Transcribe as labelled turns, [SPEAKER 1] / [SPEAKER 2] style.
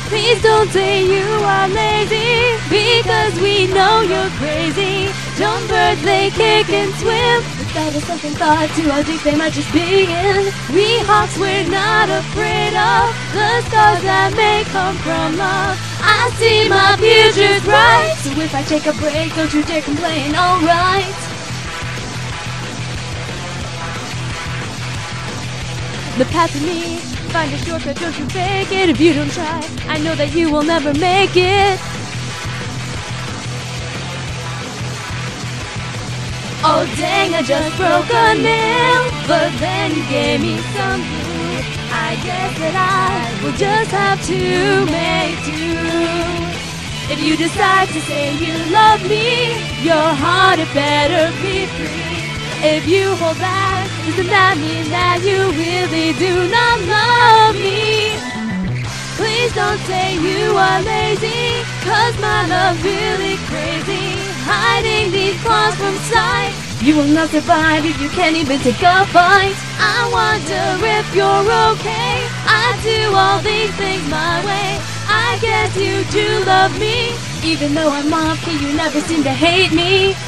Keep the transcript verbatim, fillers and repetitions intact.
[SPEAKER 1] Please don't say you are lazy, because we know you're crazy. Don't birds, they kick and swim without a second thought to how deep they might just be in. We hawks, we're not afraid of the stars that may come from love. I see my future's bright, so if I take a break, don't you dare complain, alright? The path to me, find a shortcut, don't you fake it. If you don't try, I know that you will never make it. Oh dang, I just broke a nail, but then you gave me some glue. I guess that I will just have to make do. If you decide to say you love me, your heart had better be free. If you hold back, doesn't that mean that you really do not love me? Please don't say you are lazy, cause my love's really crazy. Hiding these claws from sight, you will not survive if you can't even take a bite. I wonder if you're okay, I do all these things my way. I guess you do love me, even though I'm off key, you never seem to hate me.